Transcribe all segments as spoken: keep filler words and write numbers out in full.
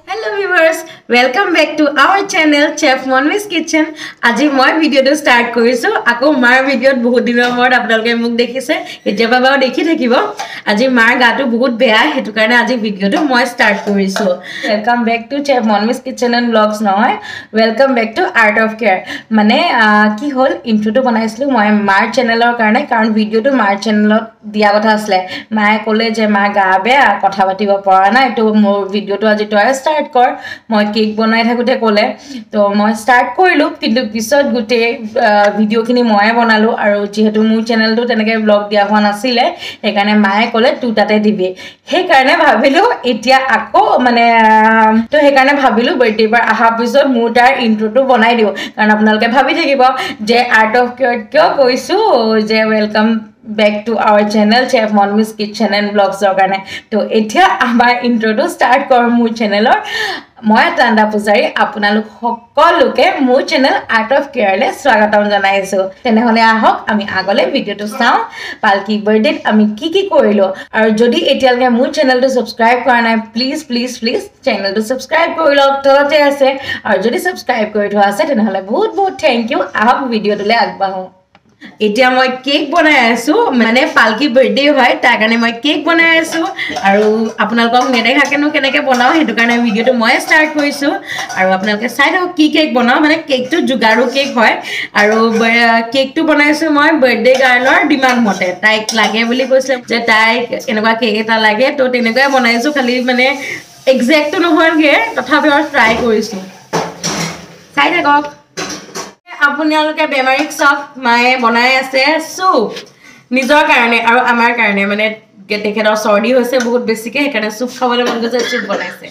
Hello viewers, welcome back to our channel Chef Monmi's Kitchen. আজি মই ভিডিওটো start কৰিছো আকৌ মাৰ ভিডিওত বহুত দিনৰ মূৰত আপোনালোকে মোক দেখিছে এতিয়া বাবাও দেখি থাকিব আজি মাৰ গাটো বহুত বেয়া হেতু কাৰণে আজি ভিডিওটো মই স্টার্ট কৰিছো welcome back to Chef Monmi's Kitchen and Vlogs নহয় welcome back to art of care মানে কি হল ইন্ট্ৰোটো বনাইছিলো মই মাৰ চেনেলৰ কাৰণে কাৰণ ভিডিওটো মাৰ চেনেলত দিয়া কথা আছিল মায়ে ক'লে যে মা গা বেয়া কথা পাতিব পৰা নাই তো মোৰ ভিডিওটো আজি তই স্টার্ট কৰ মই কেক বনাই থাকোতে ক'লে তো মই স্টার্ট কৰিলো কিন্তু পিছত গুটে ভিডিওখিনি মই বনালো আৰু যেহেতু মোৰ চেনেলটো তেনেকে ব্লগ দিয়া হোৱা নাছিলে সেইকাৰণে মায়ে ক'লে তু তাতে দিবি সেইকাৰণে ভাবিলো এতিয়া আকৌ মানে তো সেইকাৰণে ভাবিলো বাৰ্থডে বাৰ আহা পিছত মোৰ তাৰ ইন্ট্ৰোটো বনাই দিও কাৰণ আপোনালোকে ভাবি থাকিব যে আৰ্ট অফ কেয়াৰ কিয় কৈছো যে welcome back to our channel Chef Monmi's Kitchen and Vlogs organe to etia amar intro to start kor মোৰ চেনেলৰ মই তাণ্ডা পূজাৰী আপোনালোক সকলোকে মোৰ চেনেল আৰ্ট অফ কেয়াৰলে স্বাগতম জনাইছো তেনেহলে আহক আমি আগলে ভিডিওটো চাও পালকি বাৰ্থডেত আমি কি কি কৰিলো আৰু যদি এতিয়ালকে মোৰ চেনেলটো সাবস্ক্ৰাইব কৰা নাই প্লিজ প্লিজ প্লিজ চেনেলটো সাবস্ক্ৰাইব কৰি লওক তলতে আছে আৰু যদি সাবস্ক্ৰাইব কৰি থোৱা আছে তেনেহলে বহুত বহুত থ্যাংক ইউ আহক ভিডিওটোলে আগবাঢ়ো এতিয়া মই কেক বনাই আছো মানে পালকি বাৰ্থডে হয় তাৰ কাৰণে মই কেক বনাই আছো আৰু আপোনালোকক নেদেখাকেনো কেনেকে বনাও হেতু কাৰণে ভিডিওটো মই স্টাৰ্ট কৰিছো আৰু আপোনালোকে চাই থাকক কি কেক বনাও মানে কেকটো জুগাৰু কেক হয় আৰু কেকটো বনাইছো মই বাৰ্থডে গাৰ্লৰ ডিমান্ড মতে তাইক লাগে বুলি কৈছে যে তাইক এনেকুৱা কেক এটা লাগে তো তেনেকৈ বনাইছো খালি মানে এক্সাক্টটো নহয়গে তথাপিও ট্ৰাই কৰিছো চাই থাকক আপোনালোকে বেমাৰিক সব মায়ে বনাই আছে সুপ নিজৰ কাৰণে আৰু আমাৰ কাৰণে মানে তেখেতৰ সৰ্দি হৈছে বহুত বেছিকে সেইকাৰণে সুপ খাবলৈ মন গৈছে সুপ বনাইছে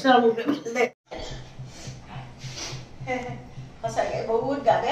সঁচাকে বহুত গাবে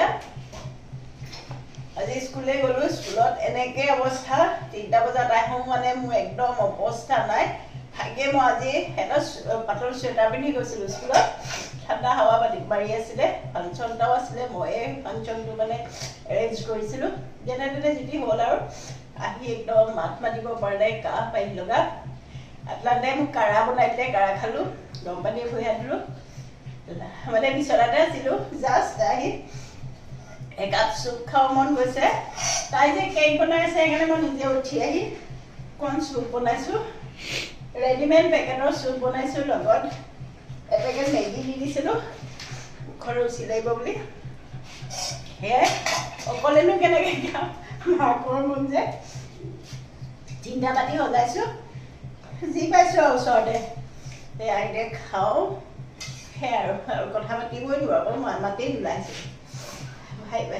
আজি স্কুলে গলো স্কুলত এনেকে অৱস্থা তিনটা বজাত আহোঁ মানে মোৰ একদম অৱস্থা নাই ভাগে মই আজি এটা পাতল চুৱেটাৰ পিন্ধি গৈছিলো স্কুলত ঠাণ্ডা হাৱা মাৰি আছিলে ফাংচনটাও আছিলে মই ফাংচনটো মানে এৰেঞ্জ কৰিছিলো যেনে তেনে যেতি হ'ল আৰু আহি একদম মাত মাতিব পৰা নাই কাহ পাই লগা আটলান্টাই মোক কাৰা বনাই দিলে কাৰা খালো গৰম পানী ভুই দিলো মানে বিচনাতে আছিলো জাষ্ট আহি একাপ চুপ খাব মন গৈছে তাই যে কেক বনাই আছে সেইকাৰণে মই নিজে উঠি আহি কণ চুপ বনাইছো ৰেডিমেড পেকেটৰ চুপ বনাইছো লগত এপেকেট মেগি দি দিছিলো ঘৰ উচিলাইব বুলি হে অকলেনো কেনেকে খাম মাকৰ মন যে চিন্তা পাতি সজাইছো যি পাইছো ওচৰতে এই আইডে খাওঁ হে আৰু কথা পাতিবই দিব আকৌ মাতি ওলাইছো ভাই ভাই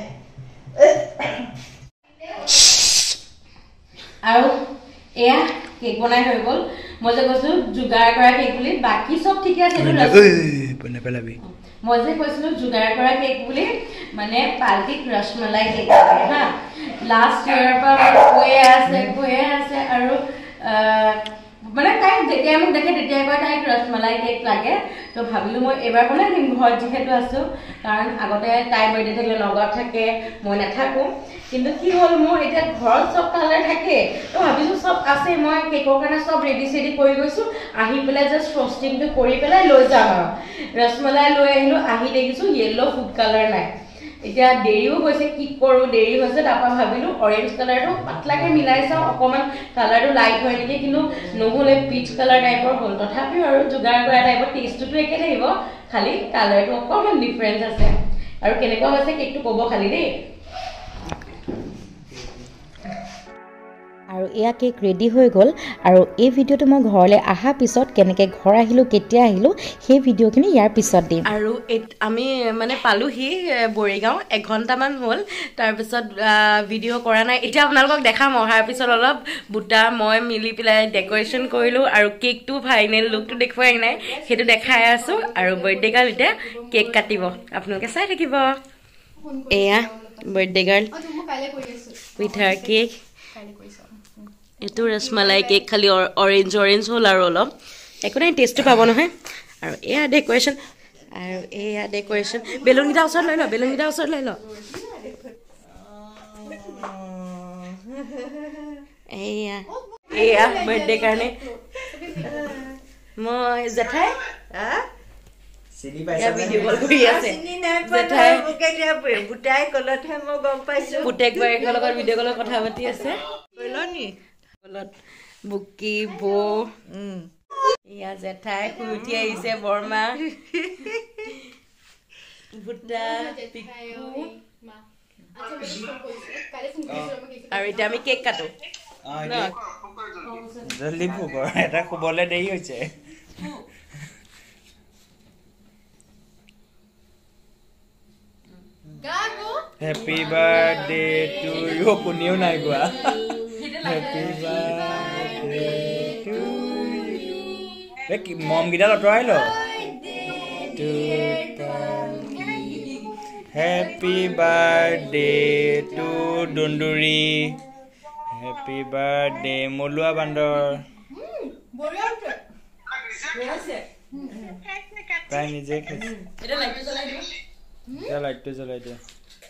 আৰু এয়া কেক বনাই হৈ গল মই যে কৈছো জুগাৰ কৰা কেক বুলি বাকি সব ঠিক আছে বনে পেলাবি মই যে কৈছিলো জুগাৰ কৰা কেক বুলি মানে পালকিক ৰসমলাই কেক লাগে হা লাষ্ট ইয়াৰ পৰা কৈয়ে আছে কৈয়ে আছে আৰু মানে তাইক যেতিয়া মোক দেখে তেতিয়াই কয় তাইক ৰসমলাই কেক লাগে তো ভাবিলো মই এবাৰ বনাই দিম ঘৰত যিহেতু আছো কাৰণ আগতে তাই বাৰ্থডে থাকিলে লগত থাকে মই নাথাকো কিন্তু কি হল মোৰ এতিয়া ঘৰত সব কালাৰ থাকে তো ভাবিছো সব আছে মই কেকৰ কাৰণে সব ৰেডি সেডি কৰি গৈছো আহি পেলাই জাস্ট ফ্ৰষ্টিংটো কৰি পেলাই লৈ যাম আৰু ৰসমলাই লৈ আহিলো আহি দেখিছো ইয়েলো ফুড কালাৰ নাই এতিয়া দেৰিও হৈছে কি কৰো দেৰি হৈছে তাপা ভাবিলো অৰেঞ্জ কালাৰটো পাতলাকে মিলাই চাও অকমান কালাৰটো লাইট হয় নেকি কিন্তু নহলে পিচ কালাৰ টাইপৰ হ'ল তথাপিও আৰু জুগাৰ কৰা টাইপৰ টেষ্টটো একে থাকিব খালি কালাৰটো অকমান ডিফাৰেন্স আছে আৰু কেনেকুৱা হৈছে কেকটো ক'ব খালি দেই আৰু এয়া কেক ৰেডি হৈ গল আৰু এই ভিডিওটো মই ঘৰলে আহা পিছত কেনেকে ঘৰ আহিলো কেতিয়া আহিলো সেই ভিডিওখিনি ইয়াৰ পিছত দিম আৰু আমি মানে পালোহি বৰিগাঁও এক ঘণ্টামান হ'ল তাৰ পিছত ভিডিও কৰা নাই এতিয়া আপোনালোকক দেখাম অহাৰ পিছত অলপ বুটা মই মিলি পেলাই ডেকোৰেশ্যন কৰিলো আৰু কেকটো ফাইনেল লুকটো দেখুৱাই নাই সেইটো দেখাই আছো আৰু বাৰ্থডে গাৰ্ল এতিয়া কেক কাটিব আপোনালোকে চাই থাকিব এয়া birthday girl with her cake এটো ৰসমলাই কেক খালি অৰেঞ্জ অৰেঞ্জ হ'ল আৰু অলপ একো নাই টেষ্টটো পাব নহয় আৰু এয়া ডেকোৰেশ্যন আৰু এয়া ডেকোৰেশ্যন বেলুনকেইটা ওচৰত লৈ ল বেলুনকেইটা ওচৰত লৈ ল এয়া এয়া বাৰ্থডে কাৰণে মই জেঠাই চিনি পাইছা ভিডিঅ' কল কৰি আছে চিনি নাই পাই বুকে দিয়া বুটাই কলতহে মই গম পাইছো পুতেক বায়েকৰ লগত ভিডিঅ' কলত কথা পাতি আছে কইলনি কলত বুকি বো ইয়া জেঠাই শুই উঠি আহিছে বৰমা বুটা পিকু আৰু এতিয়া আমি কেক কাটো জলদি ফুক এটা খুবলে দেৰি হৈছে Happy birthday to you কোনিও নাই গোৱা Happy birthday to you এ কি মম গিডাল অটৰাই ল Happy birthday to Dunduri Happy birthday Molua Bandor তাই নিজে খাইছে এটা লাইটটো জ্বলাই দিও এটা লাইটটো জ্বলাই দিয়া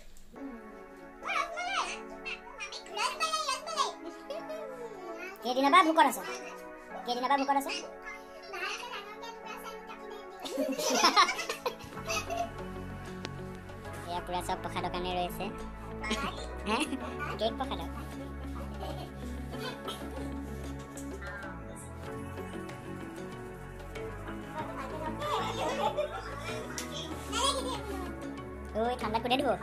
কেদিনা বা ভুকত আছে কেদিনা বা ভুকত আছে এয়া পুৰা সব পখা দোকানে ৰৈছে হ্যাঁ কেক পখা দোকান ওই ঠান্ডা করে দিব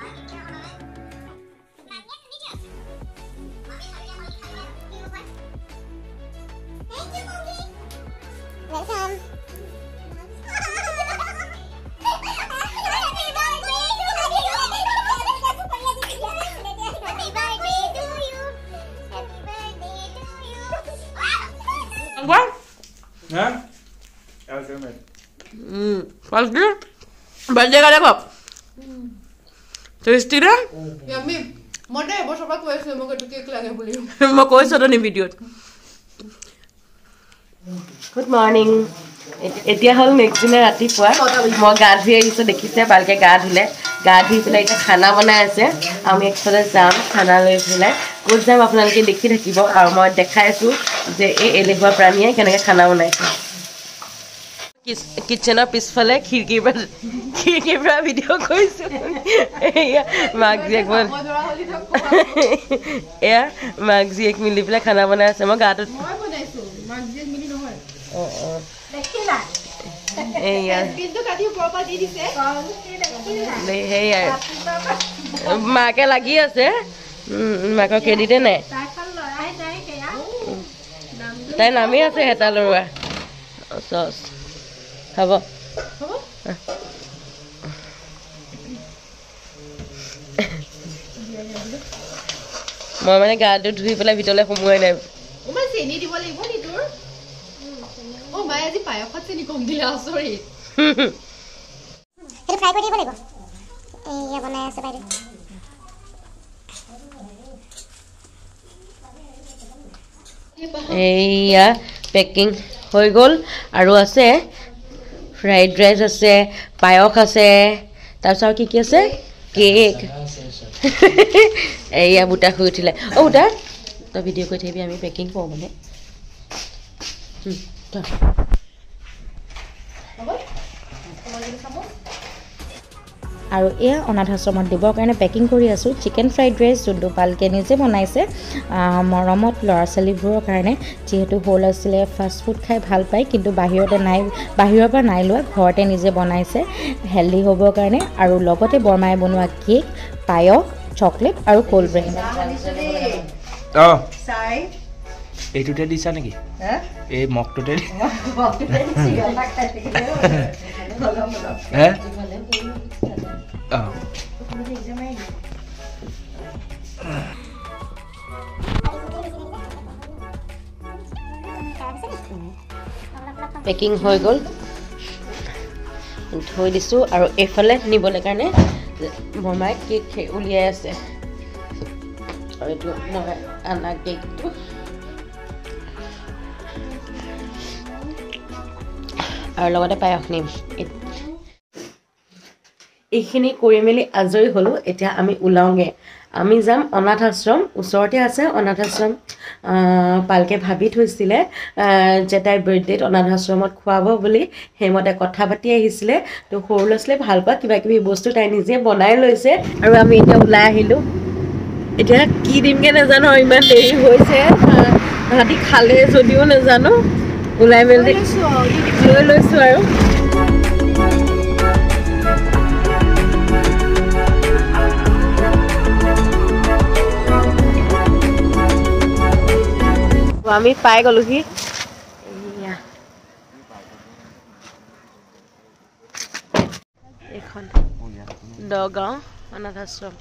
Welcome. What? Hả? Đâu chưa mệt. Ừ, phải chứ. Bạn chơi cái đấy không? Tasty đó? Yummy. Monday বস সবাই কইছে মকে তো কেক লাগে বলি। মই কৈছো তো নি ভিডিওত। Good morning. এতিয়া হল নেক্সট দিনা ৰাতিপুৱা মই গা ধুই আহিছো দেখিছে ভালকে গা ধুলে গা ধুই পেলাই এতিয়া খানা বনাই আছে আমি একফালে যাম খানা লৈ পেলাই ক'ত যাম আপোনালোকে দেখি থাকিব আৰু মই দেখাই আছো যে এই এলেহুৱা প্ৰাণীয়ে কেনেকৈ খানা বনাইছে কিচেনৰ পিছফালে খিৰিকীৰ পৰা খিৰিকীৰ পৰা ভিডিঅ' কৰিছো এয়া মাক জীয়েক বল এয়া মাক জীয়েক মিলি পেলাই খানা বনাই আছে মই গাটো মই বনাইছো মাক জীয়েক মিলি নহয় অঁ অঁ দেখিলা এয়া কিন্তু কাটি প্ৰপাৰ দি দিছে সেয়া মাকে লাগি আছে মাকৰ ক্ৰেডিটে নাই তাই নামি আছে হেতা লৰোৱা চচ হ'ব মই মানে গাটো ধুই পেলাই ভিতৰলৈ সোমোৱাই নাই মই চেনি দিব লাগিব নি তোৰ ও মাই আজি পায়সত চেনি কম দিলে আচৰি এটা ফ্ৰাই কৰি দিব লাগিব এয়া বনাই আছে বাইদেউ এইয়া পেকিং হৈ গ'ল আৰু আছে ফ্ৰাইড ৰাইচ আছে পায়স আছে তাৰপিছত আৰু কি কি আছে কেক এইয়া বুটা শুই উঠিলে অ' বুটা তই ভিডিঅ' কৰি থাকিবি আমি পেকিং কৰোঁ মানে আৰু এয়া অনাথ আশ্ৰমত দিবৰ কাৰণে পেকিং কৰি আছোঁ চিকেন ফ্ৰাইড ৰাইচ যোনটো পালকে নিজে বনাইছে মৰমত ল'ৰা ছোৱালীবোৰৰ কাৰণে যিহেতু সৰু ল'ৰা ছোৱালীয়ে ফাষ্ট ফুড খাই ভাল পায় কিন্তু বাহিৰতে নাই বাহিৰৰ পৰা নাই লোৱা ঘৰতে নিজে বনাইছে হেল্ডি হ'বৰ কাৰণে আৰু লগতে বৰমাই বনোৱা কেক পায়স চকলেট আৰু কোল্ড ড্ৰিংক অঁ চাই এইটোতে দিছা নেকি এই মগটোতে হে অঁ পেকিং হৈ গ'ল থৈ দিছোঁ আৰু এইফালে নিবলৈ কাৰণে বৰমাই কেক উলিয়াই আছে আৰু এইটো মই আনা কেকটো আৰু লগতে পায়স নিম এইখিনি কৰি মেলি আজৰি হ'লোঁ এতিয়া আমি ওলাওঁগৈ আমি যাম অনাথ আশ্ৰম ওচৰতে আছে অনাথ আশ্ৰম পালকে ভাবি থৈছিলে যে তাইৰ বাৰ্থডেত অনাথ আশ্ৰমত খুৱাব বুলি সেইমতে কথা পাতি আহিছিলে তো সৰু ল'ৰা ছোৱালীয়ে ভাল পোৱা কিবা কিবি বস্তু তাই নিজে বনাই লৈছে আৰু আমি এতিয়া ওলাই আহিলোঁ এতিয়া কি দিমগৈ নাজানো ইমান দেৰি হৈছে তাহাঁতি খালে যদিও নাজানো ওলাই মেলি লৈ লৈছোঁ আৰু আমি পাই গ'লোহি এইখন দগাঁও অনাথ আশ্ৰম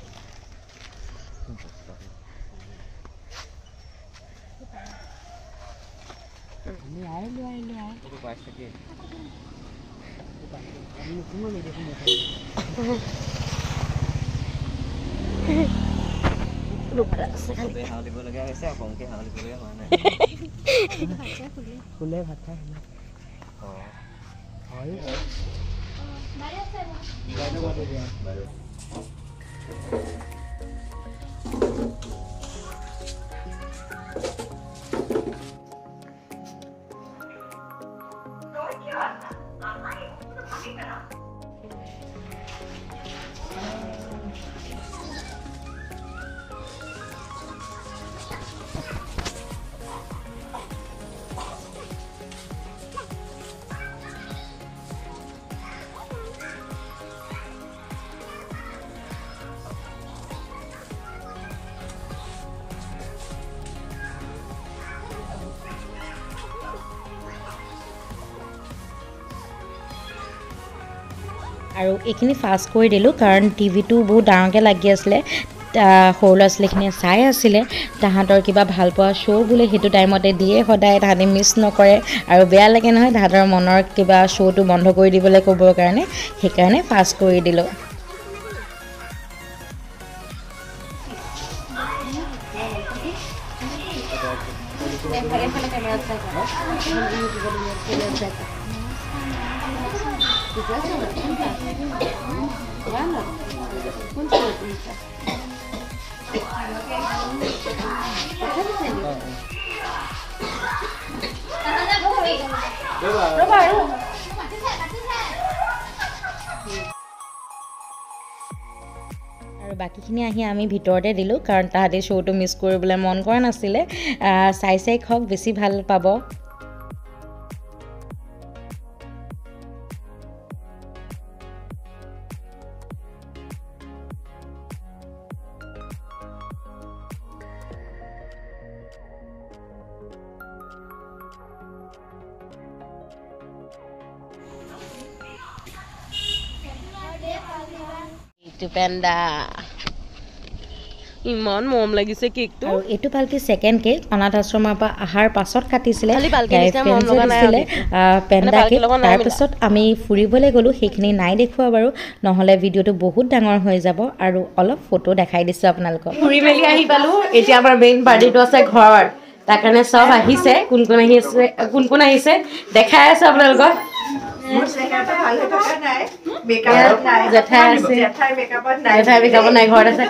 ফুলে ভাত খাই আৰু এইখিনি ফাষ্ট কৰি দিলোঁ কাৰণ টিভিটো বহুত ডাঙৰকৈ লাগি আছিলে সৰু ল'ৰা ছোৱালীখিনিয়ে চাই আছিলে তাহাঁতৰ কিবা ভাল পোৱা শ্ব' বোলে সেইটো টাইমতে দিয়ে সদায় তাহাঁতে মিছ নকৰে আৰু বেয়া লাগে নহয় তাহাঁতৰ মনৰ কিবা শ্ব'টো বন্ধ কৰি দিবলৈ ক'বৰ কাৰণে সেইকাৰণে ফাষ্ট কৰি দিলোঁ আৰু বাকীখিনি আহি আমি ভিতৰতে দিলোঁ কাৰণ তাহাঁতে শ্ব'টো মিছ কৰিবলৈ মন কৰা নাছিলে চাই চাই খাওক বেছি ভাল পাব পেণ্ডা ইমান মৰম লাগিছে কেকটো আৰু এইটো পালকি সেকেন্ড কেক অনাথ আশ্ৰমৰ পৰা আহাৰ পাছত কাটিছিলে পেণ্ডা কেক তাৰপিছত আমি ফুৰিবলৈ গ'লোঁ সেইখিনি নাই দেখুওৱা বাৰু নহ'লে ভিডিঅ'টো বহুত ডাঙৰ হৈ যাব আৰু অলপ ফটো দেখাই দিছোঁ আপোনালোকক ফুৰি মেলি আহি পালোঁ এতিয়া আমাৰ মেইন পাৰ্টিটো আছে ঘৰত তাৰ কাৰণে চব আহিছে কোন কোন আহি আছে কোন কোন আহিছে দেখাই আছোঁ আপোনালোকক জেঠাই আছে জেঠাই মেকআপত নাই ঘৰত আছে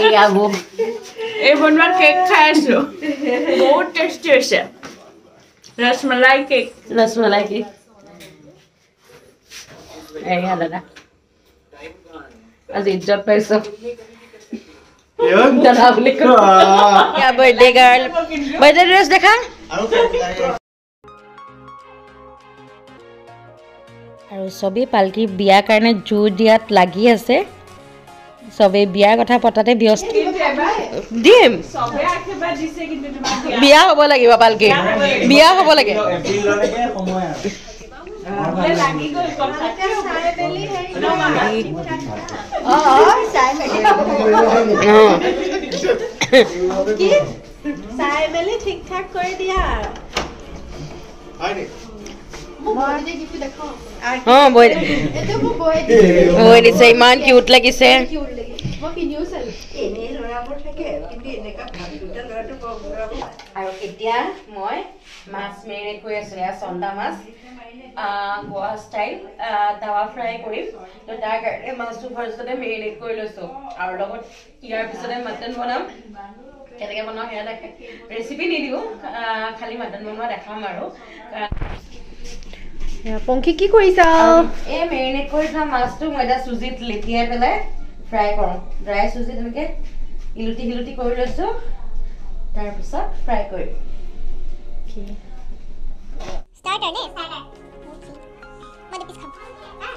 এই বনোৱা কেক খাই আছো বহুত টেষ্টি হৈছে ৰসমলাই কেক ৰসমলাই কেক এয়া দাদা আজি ইজ্জত পাইছো দাদা বুলি কয় বাৰ্থডে গাৰ্ল বাৰ্থডে ড্ৰেছ দেখা আৰু সবেই পালকি বিয়াৰ কাৰণে জোৰ দিয়াত লাগি আছে সবেই বিয়াৰ কথা পতাতে ব্যস্ত দিম বিয়া হ'ব লাগিব পালকি বিয়া হ'ব লাগে চাই মেলি ঠিক ঠাক কৰি দিয়া ইমান কিউট লাগিছে আৰু এতিয়া মই মাছ মেৰিনেট কৰি আছো এয়া চন্দা মাছ গোৱা ষ্টাইল তাৱা ফ্ৰাই কৰিম তো তাৰ কাৰণে মাছটো ফাৰ্ষ্টতে মেৰিনেট কৰি লৈছোঁ আৰু লগত ইয়াৰ পিছতে মাটন বনাম কেনেকৈ বনাওঁ সেয়া দেখে ৰেচিপি নিদিওঁ খালি মাটন বনোৱা দেখাম আৰু পংখী কি কৰিছা এই মেৰিনেট কৰি থোৱা মাছটো মই এটা চুজিত লেটিয়াই পেলাই ফ্ৰাই কৰোঁ ড্ৰাই চুজি তেনেকৈ ইলুটি সিলুটি কৰি লৈছোঁ তাৰপিছত ফ্ৰাই কৰিম Starter, ne? Starter. Mana pis kham. Ah.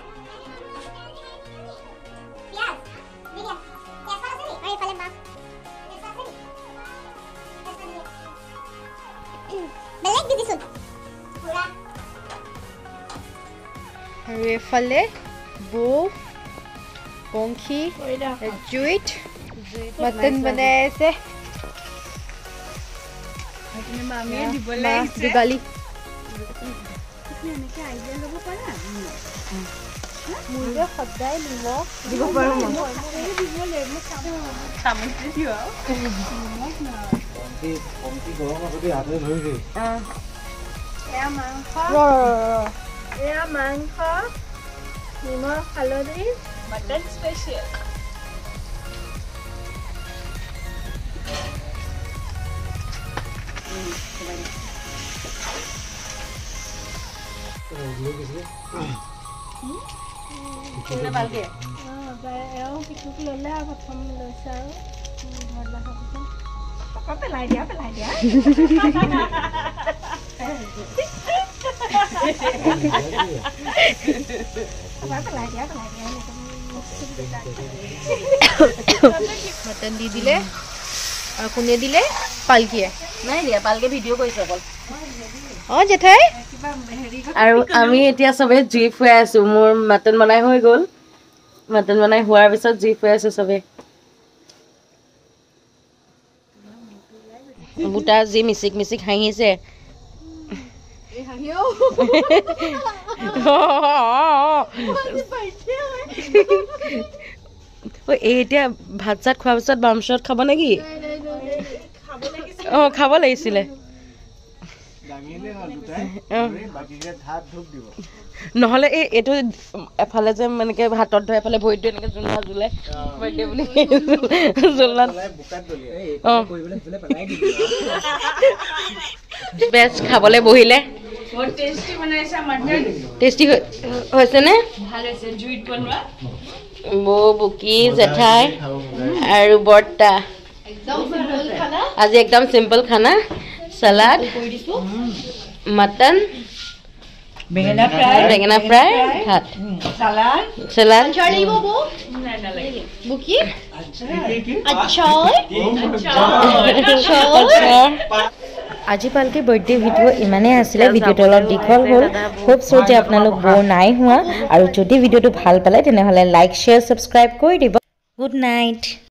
Piaz. Lihat. Piaz mana sini? Ayo paling bang. Piaz mana sini? Piaz mana sini? Belek di sun. Pura. আৰু এফালে বৌ পংখী জুইত মটন বনাই আছে দিবালী মোৰে সদায় নিমখ দিব পাৰোঁ এয়া মাংস নিমখ হালধি মটন স্পেচিয়েল পেলাই দিয়া পেলাই দিয়া মটন দি দিলে আৰু কোনে দিলে পালকিয়ে নাই দিয়া পালকে ভিডিঅ' কৰিছোঁ অকল অঁ জেঠাই আৰু আমি এতিয়া চবে জুই ফুৱাই আছোঁ মোৰ মাটন বনাই হৈ গ'ল মাটন বনাই হোৱাৰ পিছত জুই ফুৱাই আছোঁ চবে বুটা যি মিচিক মিচিক হাঁহিছে এতিয়া ভাত চাত খোৱাৰ পিছত বামচত খাব নেকি অঁ খাব লাগিছিলে নহ'লে এই এইটো এফালে যে এনেকৈ হাতত ধৰে এফালে ভৰিটো এনেকৈ জোলনা জোলাই বাৰ্থডে বুলি জোলনা অঁ বেষ্ট খাবলৈ বহিলে টেষ্টি হৈছেনে বৌ বুকি জেঠাই আৰু বৰ্তা আজি একদম চিম্পল খানা সালাড মটন বেঙেনা ফ্ৰাই বেঙেনা ফ্ৰাই ভাত সালাড সালাড বুকি আজি পালকি বাৰ্থডে ভিডিঅ' ইমানেই আছিলে ভিডিঅ'টো অলপ দীঘল হ'ল হোপ চ' যে আপোনালোক বৰ নাই হোৱা আৰু যদি ভিডিঅ'টো ভাল পালে তেনেহ'লে লাইক শ্বেয়াৰ ছাবস্ক্ৰাইব কৰি দিব গুড নাইট